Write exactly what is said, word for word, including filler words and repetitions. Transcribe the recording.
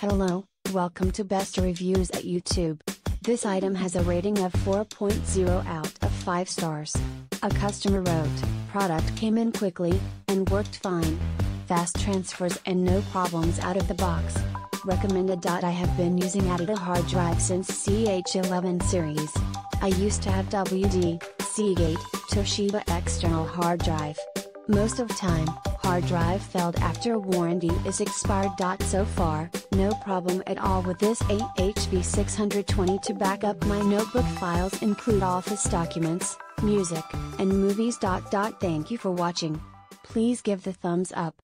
Hello, welcome to Best Reviews at YouTube. This item has a rating of four point zero out of five stars. A customer wrote, product came in quickly, and worked fine. Fast transfers and no problems out of the box. Recommended. I have been using ADATA hard drive since C H eleven series. I used to have W D, Seagate, Toshiba external hard drive. Most of time, hard drive failed after warranty is expired. So far, no problem at all with this A H V six twenty to back up my notebook files include office documents, music, and movies. Thank you for watching. Please give the thumbs up.